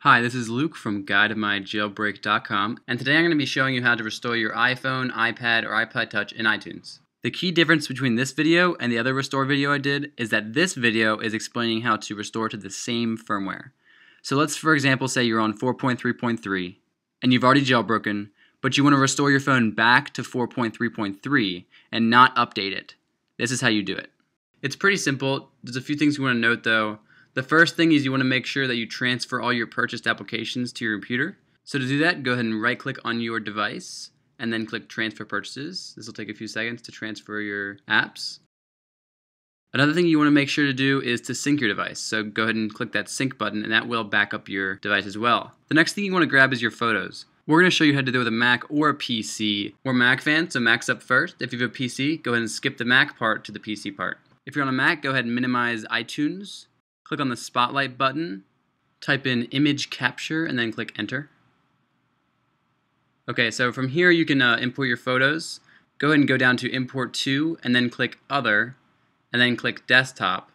Hi, this is Luke from guideofmyjailbreak.com, and today I'm going to be showing you how to restore your iPhone, iPad, or iPod Touch in iTunes. The key difference between this video and the other restore video I did is that this video is explaining how to restore to the same firmware. So let's, for example, say you're on 4.3.3 and you've already jailbroken, but you want to restore your phone back to 4.3.3 and not update it. This is how you do it. It's pretty simple. There's a few things you want to note though. The first thing is you want to make sure that you transfer all your purchased applications to your computer. So to do that, go ahead and right-click on your device and then click Transfer Purchases. This will take a few seconds to transfer your apps. Another thing you want to make sure to do is to sync your device. So go ahead and click that sync button and that will back up your device as well. The next thing you want to grab is your photos. We're going to show you how to do it with a Mac or a PC. We're Mac fans, so Mac's up first. If you have a PC, go ahead and skip the Mac part to the PC part. If you're on a Mac, go ahead and minimize iTunes. Click on the Spotlight button, type in Image Capture, and then click Enter. Okay, so from here you can import your photos. Go ahead and go down to Import To, and then click Other, and then click Desktop.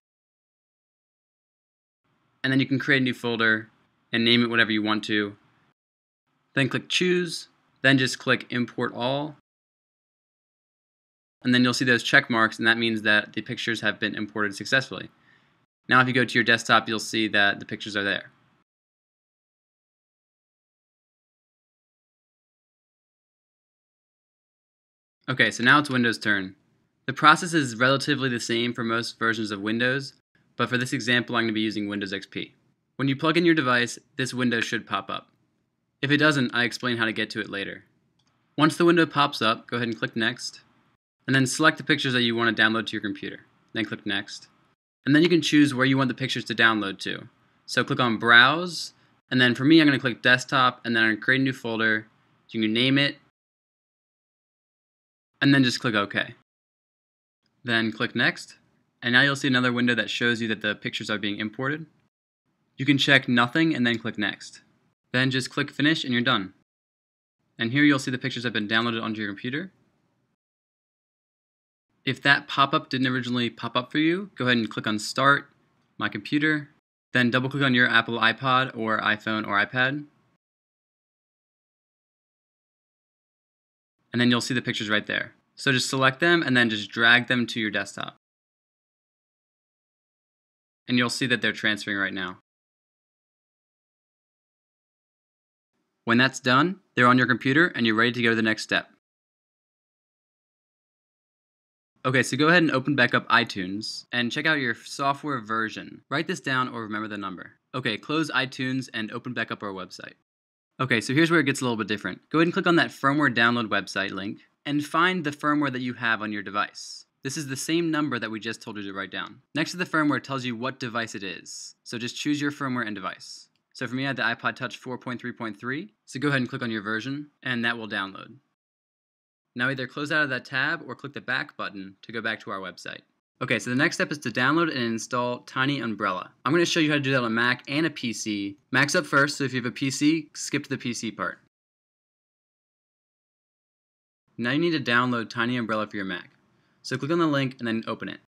And then you can create a new folder and name it whatever you want to. Then click Choose, then just click Import All. And then you'll see those check marks, and that means that the pictures have been imported successfully. Now if you go to your desktop, you'll see that the pictures are there. Okay, so now it's Windows' turn. The process is relatively the same for most versions of Windows, but for this example I'm going to be using Windows XP. When you plug in your device, this window should pop up. If it doesn't, I explain how to get to it later. Once the window pops up, go ahead and click Next, and then select the pictures that you want to download to your computer. Then click Next. And then you can choose where you want the pictures to download to. So click on Browse, and then for me I'm going to click Desktop, and then I'm going to create a new folder. You can name it, and then just click OK. Then click Next, and now you'll see another window that shows you that the pictures are being imported. You can check Nothing and then click Next. Then just click Finish and you're done. And here you'll see the pictures have been downloaded onto your computer. If that pop-up didn't originally pop up for you, go ahead and click on Start, My Computer, then double-click on your Apple iPod or iPhone or iPad, and then you'll see the pictures right there. So just select them and then just drag them to your desktop. And you'll see that they're transferring right now. When that's done, they're on your computer and you're ready to go to the next step. Okay, so go ahead and open back up iTunes and check out your software version. Write this down or remember the number. Okay, close iTunes and open back up our website. Okay, so here's where it gets a little bit different. Go ahead and click on that firmware download website link and find the firmware that you have on your device. This is the same number that we just told you to write down. Next to the firmware tells you what device it is. So just choose your firmware and device. So for me, I had the iPod Touch 4.3.3. So go ahead and click on your version and that will download. Now either close out of that tab or click the back button to go back to our website. Okay, so the next step is to download and install TinyUmbrella. I'm going to show you how to do that on a Mac and a PC. Mac's up first, so if you have a PC, skip to the PC part. Now you need to download TinyUmbrella for your Mac. So click on the link and then open it.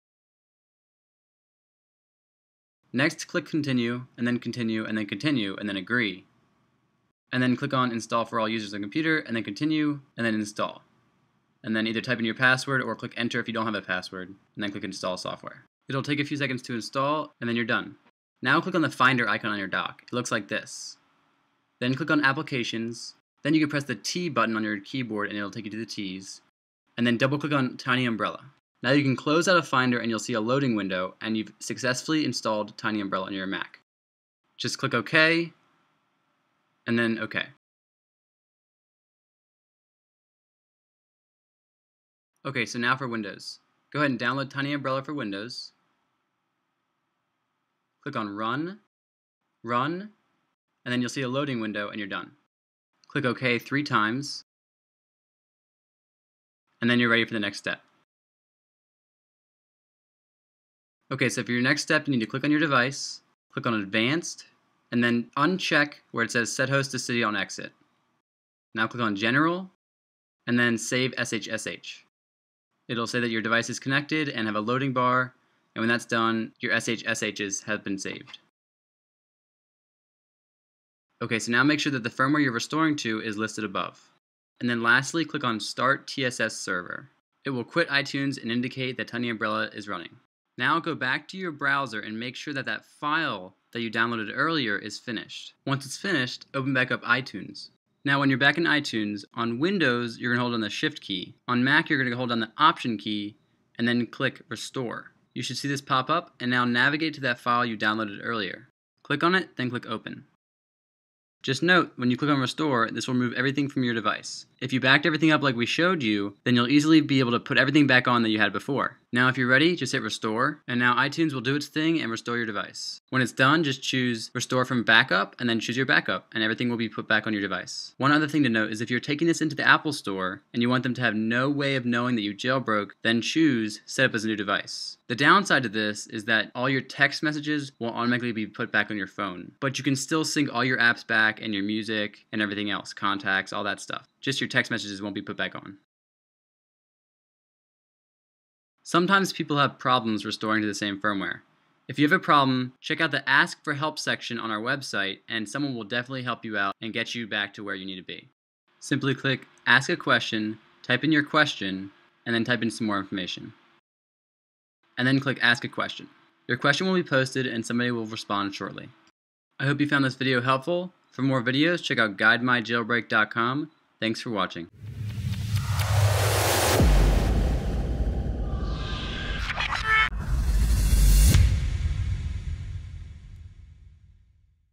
Next, click Continue, and then Continue, and then Continue, and then Agree. And then click on Install for all users on the computer, and then Continue, and then Install. And then either type in your password or click Enter if you don't have a password, and then click Install Software. It'll take a few seconds to install, and then you're done. Now click on the Finder icon on your dock. It looks like this. Then click on Applications. Then you can press the T button on your keyboard, and it'll take you to the T's. And then double-click on TinyUmbrella. Now you can close out of Finder, and you'll see a loading window, and you've successfully installed TinyUmbrella on your Mac. Just click OK, and then OK. Okay, so now for Windows. Go ahead and download TinyUmbrella for Windows. Click on Run, Run, and then you'll see a loading window and you're done. Click OK 3 times, and then you're ready for the next step. Okay, so for your next step, you need to click on your device, click on Advanced, and then uncheck where it says Set Host to City on Exit. Now click on General, and then Save SHSH. It'll say that your device is connected and have a loading bar, and when that's done, your SHSHs have been saved. Okay, so now make sure that the firmware you're restoring to is listed above. And then lastly, click on Start TSS Server. It will quit iTunes and indicate that TinyUmbrella is running. Now go back to your browser and make sure that that file that you downloaded earlier is finished. Once it's finished, open back up iTunes. Now when you're back in iTunes, on Windows, you're going to hold on the Shift key. On Mac, you're going to hold down the Option key and then click Restore. You should see this pop up, and now navigate to that file you downloaded earlier. Click on it, then click Open. Just note, when you click on Restore, this will remove everything from your device. If you backed everything up like we showed you, then you'll easily be able to put everything back on that you had before. Now if you're ready, just hit Restore, and now iTunes will do its thing and restore your device. When it's done, just choose Restore from Backup, and then choose your backup, and everything will be put back on your device. One other thing to note is if you're taking this into the Apple Store, and you want them to have no way of knowing that you jailbroke, then choose Set up as a new device. The downside to this is that all your text messages will automatically be put back on your phone, but you can still sync all your apps back and your music and everything else, contacts, all that stuff. Just your text messages won't be put back on. Sometimes people have problems restoring to the same firmware. If you have a problem, check out the Ask for Help section on our website and someone will definitely help you out and get you back to where you need to be. Simply click Ask a Question, type in your question, and then type in some more information. And then click Ask a Question. Your question will be posted and somebody will respond shortly. I hope you found this video helpful. For more videos, check out guidemyjailbreak.com. Thanks for watching.